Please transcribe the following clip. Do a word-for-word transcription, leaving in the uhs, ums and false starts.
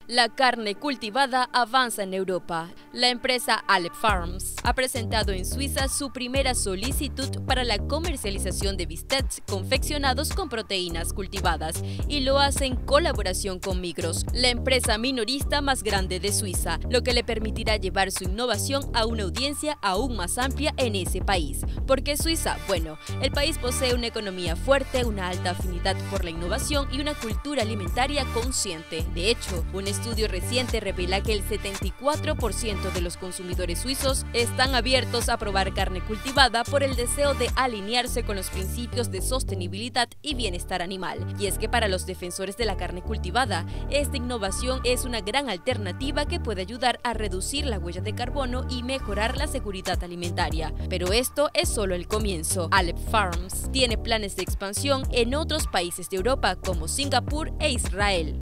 La carne cultivada avanza en Europa. La empresa Aleph Farms ha presentado en Suiza su primera solicitud para la comercialización de bistecs confeccionados con proteínas cultivadas y lo hace en colaboración con Migros, la empresa minorista más grande de Suiza, lo que le permitirá llevar su innovación a una audiencia aún más amplia en ese país. ¿Por qué Suiza? Bueno, el país posee una economía fuerte, una alta afinidad por la innovación y una cultura alimentaria consciente. De hecho, un estudio reciente revela que el setenta y cuatro por ciento de los consumidores suizos están abiertos a probar carne cultivada por el deseo de alinearse con los principios de sostenibilidad y bienestar animal. Y es que para los defensores de la carne cultivada, esta innovación es una gran alternativa que puede ayudar a reducir la huella de carbono y mejorar la seguridad alimentaria. Pero esto es solo el comienzo. Aleph Farms tiene planes de expansión en otros países de Europa como Singapur e Israel.